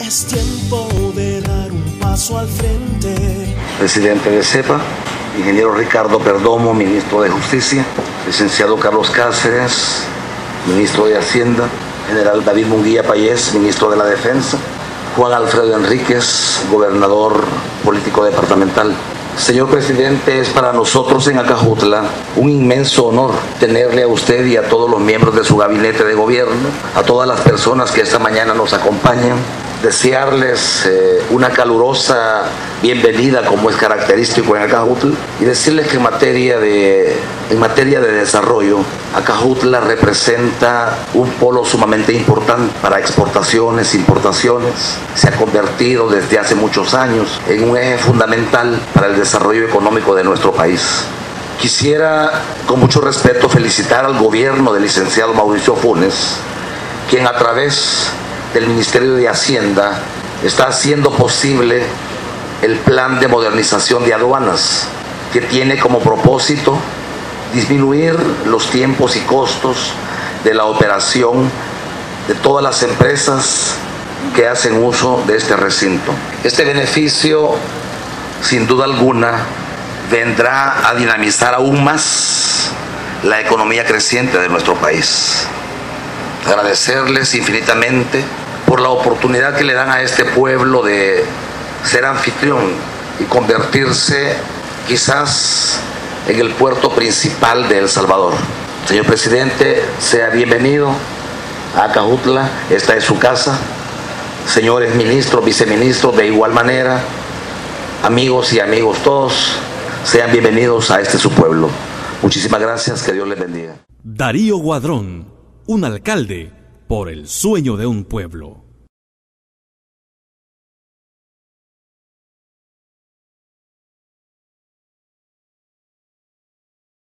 Es tiempo de dar un paso al frente. Presidente de CEPA, ingeniero Ricardo Perdomo, ministro de Justicia, licenciado Carlos Cáceres, ministro de Hacienda, general David Munguía Payés, ministro de la Defensa, Juan Alfredo Enríquez, gobernador político departamental. Señor presidente, es para nosotros en Acajutla un inmenso honor tenerle a usted y a todos los miembros de su gabinete de gobierno, a todas las personas que esta mañana nos acompañan, desearles una calurosa bienvenida como es característico en Acajutla y decirles que en materia de desarrollo, Acajutla representa un polo sumamente importante para exportaciones, importaciones. Se ha convertido desde hace muchos años en un eje fundamental para el desarrollo económico de nuestro país. Quisiera con mucho respeto felicitar al gobierno del licenciado Mauricio Funes, quien a través del Ministerio de Hacienda está haciendo posible el plan de modernización de aduanas, que tiene como propósito disminuir los tiempos y costos de la operación de todas las empresas que hacen uso de este recinto. Este beneficio, sin duda alguna, vendrá a dinamizar aún más la economía creciente de nuestro país. Agradecerles infinitamente por la oportunidad que le dan a este pueblo de ser anfitrión y convertirse quizás en el puerto principal de El Salvador. Señor presidente, sea bienvenido a Acajutla, esta es su casa. Señores ministros, viceministros, de igual manera, amigos y amigos todos, sean bienvenidos a este su pueblo. Muchísimas gracias, que Dios les bendiga. Darío Guadrón, un alcalde por el sueño de un pueblo.